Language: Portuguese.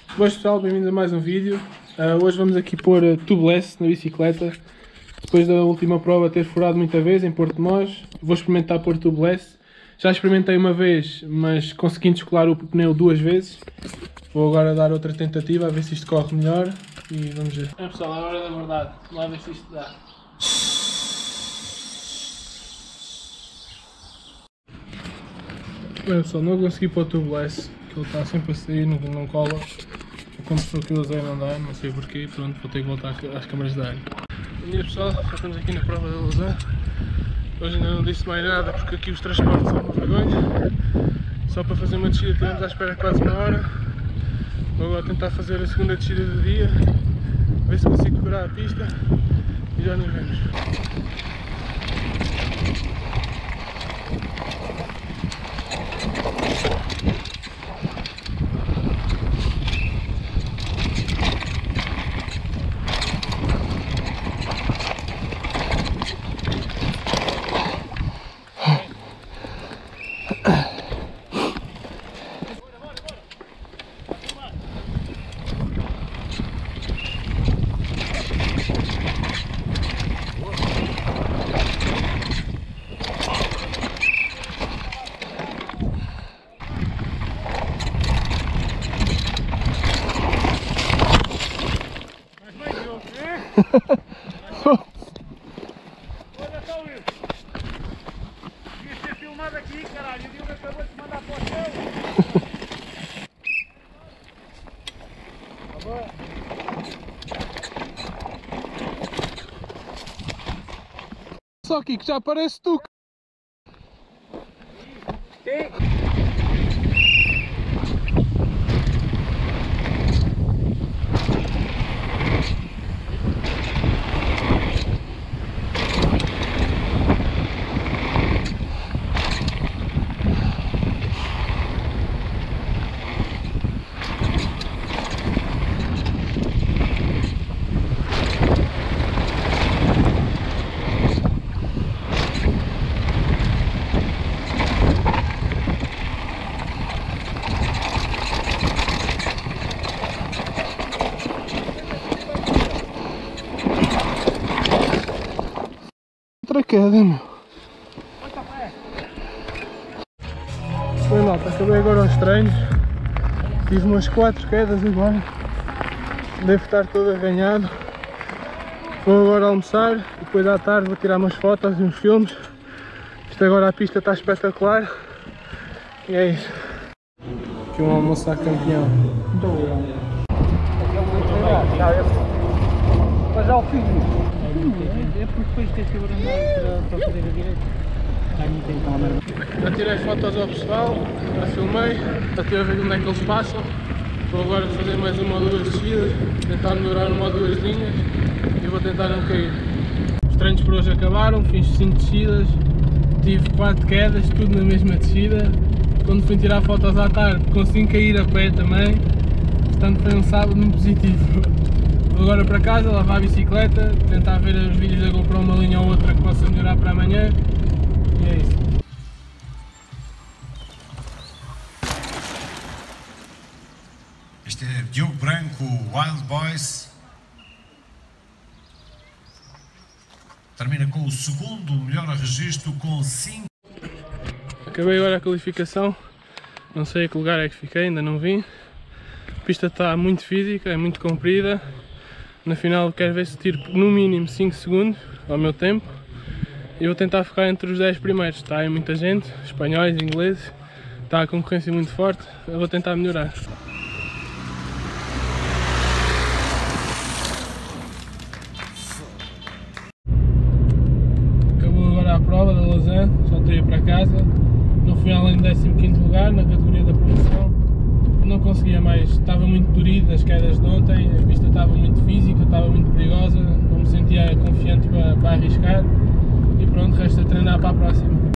Boas pessoal, bem-vindos a mais um vídeo. Hoje vamos aqui pôr tubeless na bicicleta. Depois da última prova ter furado muita vez em Porto de Mós, vou experimentar pôr tubeless. Já experimentei uma vez, mas consegui descolar o pneu 2 vezes. Vou agora dar outra tentativa a ver se isto corre melhor e vamos ver. Pessoal, é a hora da verdade. Vamos lá ver se isto dá. Bem pessoal, não consegui pôr tubeless, que ele está sempre a sair, não cola. O compressor que eu usei não dá, não sei porquê, pronto, vou ter que voltar às câmaras de ar. Bom dia pessoal, já estamos aqui na prova da Lausanne. Hoje ainda não disse mais nada porque aqui os transportes são uma vergonha. Só para fazer uma descida tivemos à espera quase uma hora. Vou agora tentar fazer a segunda descida do dia, ver se consigo curar a pista e já nos vemos. Olha só, Will. Devias ter filmado aqui, caralho. O Diogo acabou de mandar para o céu. Só aqui que já parece tu. Sim. Outra queda, meu. Bem malta, acabei agora os treinos. Tive umas 4 quedas agora. Devo estar todo arranhado. Vou agora almoçar e depois à tarde vou tirar umas fotos e uns filmes. Isto agora a pista está espetacular. E é isso. Aqui um almoço a campeão. Muito obrigado. Mas já o fiz. É porque depois tens que abrandar para fazer a direita. Não tem câmera. Já tirei fotos ao pessoal, já filmei, já estive a ver onde é que eles passam. Vou agora fazer mais uma ou duas descidas, tentar melhorar uma ou duas linhas e vou tentar não cair. Os treinos por hoje acabaram, fiz 5 descidas, tive 4 quedas, tudo na mesma descida. Quando fui tirar fotos à tarde consegui cair a pé também, portanto foi um sábado muito positivo. Vou agora para casa, lavar a bicicleta, tentar ver os vídeos da GoPro uma linha ou outra que possa melhorar para amanhã e é isso. Este é Diogo Branco, Wild Boys. Termina com o segundo melhor registro com 5. Acabei agora a qualificação, não sei a que lugar é que fiquei, ainda não vim. A pista está muito física, é muito comprida. Na final quero ver se tiro no mínimo 5 segundos ao meu tempo. E vou tentar ficar entre os 10 primeiros. Está aí muita gente, espanhóis, ingleses. Está a concorrência muito forte, eu vou tentar melhorar. Acabou agora a prova da Lausanne, já estou a ir para casa. Não fui além do 15º lugar na categoria da promoção. Não conseguia mais, estava muito dorido das quedas de ontem, a pista estava muito física, estava muito perigosa, não me sentia confiante para arriscar e pronto, resta treinar para a próxima.